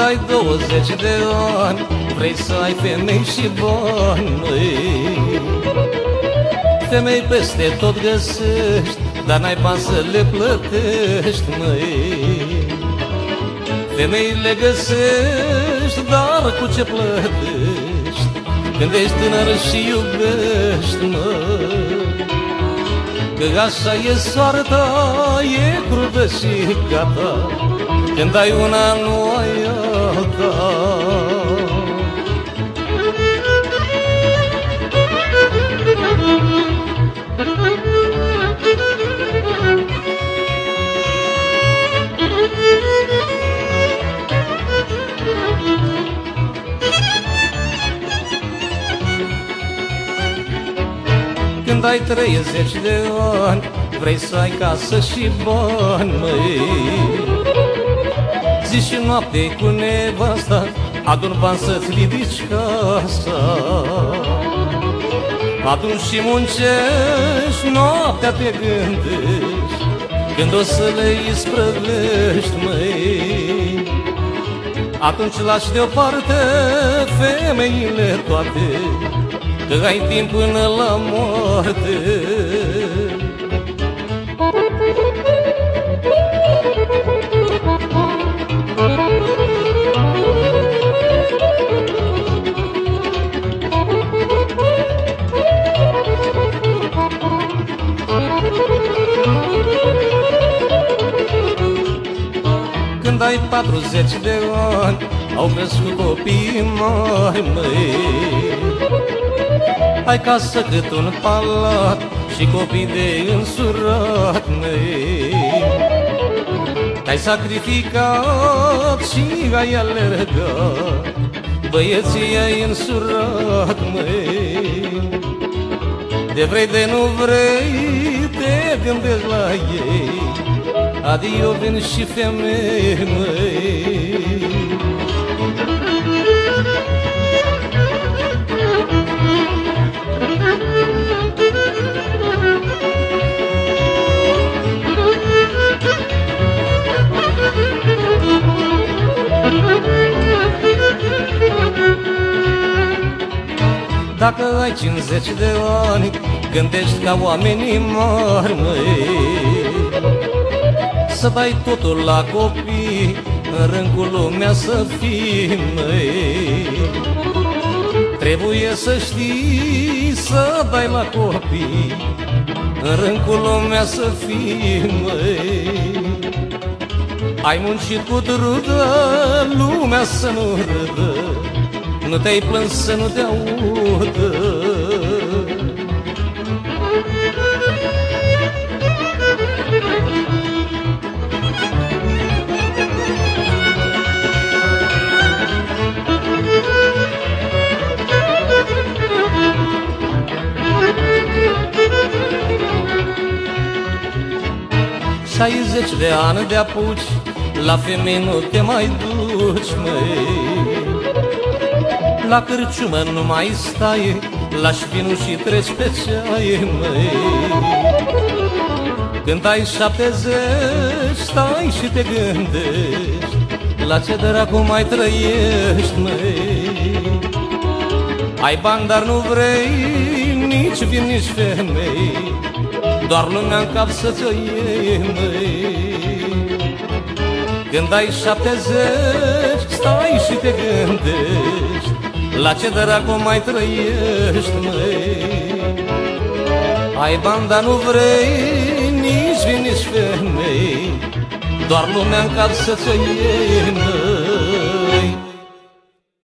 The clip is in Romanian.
ai 20 de ani, vrei să ai femei și bani, măi. Femei peste tot găsești, dar n-ai bani să le plătești, măi. Femei le găsești, dar cu ce plătești? Când ești tânăr și iubești, măi. Că așa e soarta, e crudă și gata. Când ai una, nu ai alta. Când ai 30 de ani, vrei să ai casă și bani, măi. Zi și noapte cu nevasta, adun bani să-ți ridici casa. Adun și muncești, noaptea te gândești, când o să le isprăvești, măi. Atunci lași deoparte femeile toate, că ai timp până la moarte. Când ai 40 de ani, au crescut copiii mari, măi. Ai casă cât un palat și copii de însurat, măi. Te-ai sacrificat și ai alergat, băieții ai însurat, măi. De vrei de nu vrei, te gândești la ei, adio vin și femei, măi. Dacă ai 50 de ani, gândești ca oamenii mari, măi. Să dai totul la copii, în rând cu lumea să fii, măi. Trebuie să știi să dai la copii, în rând cu lumea să fii, măi. Ai muncit cu trudă, lumea să nu râdă, nu te-ai plâns să nu te audă. Șaizeci de ani de apuci, la femei nu te mai duci, măi. La cârciumă nu mai stai, lași vinul și treci pe ceai, măi. Când ai 70, stai și te gândești, la ce dracu mai trăiești, măi. Ai bani, dar nu vrei nici vin, nici femei, doar lumea în cap să-ți o iei, măi. Când ai 70, stai și te gândești, la ce dracu mai trăiești, măi. Ai bani, dar nu vrei nici vin, nici femei, doar lumea în cap să-ți o iei, măi.